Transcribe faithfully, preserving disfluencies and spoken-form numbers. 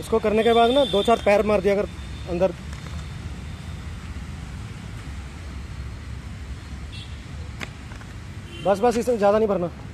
इसको करने के बाद ना दो चार पैर मार दिया अगर अंदर। बस बस इसमें ज़्यादा नहीं भरना।